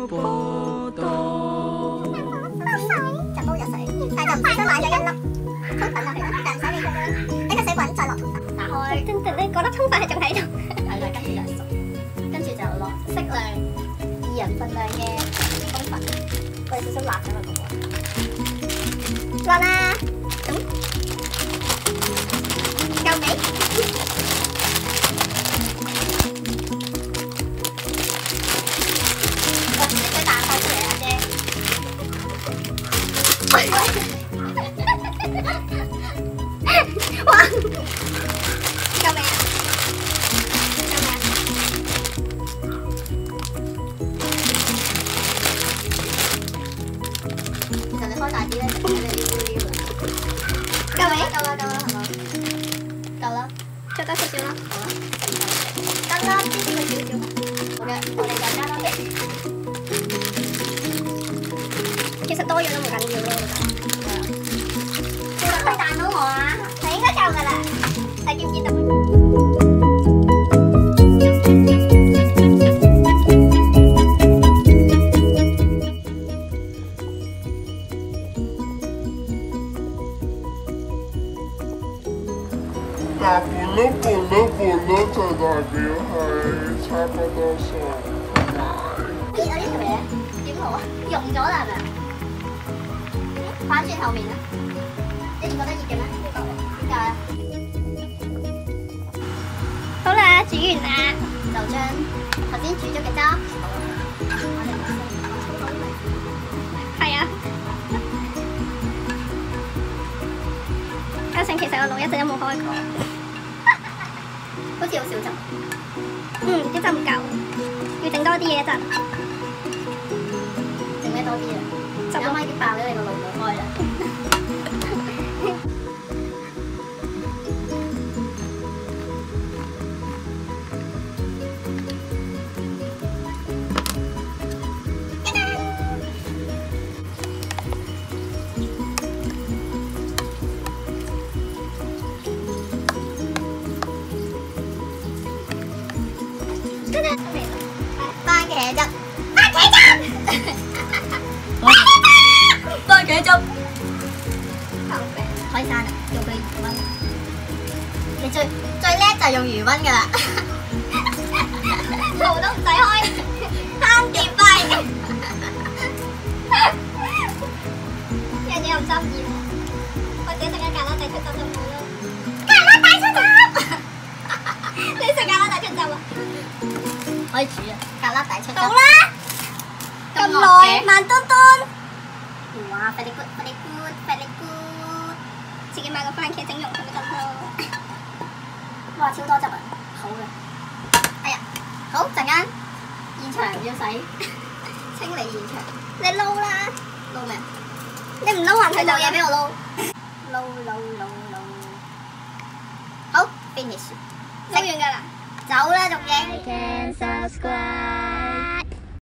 報道。 就煲咗水，但係就唔小心買咗一粒通粉落去啦，但唔使理佢啦。呢個水滾再落通粉，打開，噔噔咧，嗰粒通粉係仲喺度。係啦，跟住就熟，跟住就落適量2人份量嘅通粉，我哋少少辣喺度喎。辣啦，咁夠味。你水打開出嚟啦姐。哇！夠未啊？夠未啊？其實你開大啲咧，就你撩撩啦。夠未？夠啦，係嘛？夠啦，再多少少啦。好啦，得啦，啲少少。好嘅，我哋就加多啲。其實多樣都冇緊要咯，我覺得。佢彈到我啊！係應該夠㗎啦，睇見唔見到？ 但半粒就代表係差不多熟同埋。 熱啊！呢條嘢點好啊？溶咗啦係咪啊？反轉後面啊！你唔覺得熱嘅咩？點解啊？好啦，煮完啦，就將頭先煮咗嘅汁，係啊。嘉誠其實個爐一直都冇開過，好似好少汁。啲汁唔夠，要整多啲嘢汁。整咩多啲啊？汁都已經爆咗你個爐冇開啦。番茄汁，番茄汁，可以刪啦，用佢餘溫。你最叻就係用餘溫㗎啦，爐都唔使開，慳電費。人哋又執意喎，或者食下咖喱底出汁就好啦。咖喱底出汁，你食咖喱底出汁啊？可以煮啊，咖喱底出汁。到啦，咁耐，慢嘟嘟。哇 ，very good，very good，very good。自己買個番茄整容咁就得咯。哇，超多汁啊！好嘅。哎呀，好陣間現場要洗清理現場。你撈啦，撈咩？你唔撈還佢冇嘢俾我撈。撈。好 ，finish。撈完㗎啦，走啦，仲影。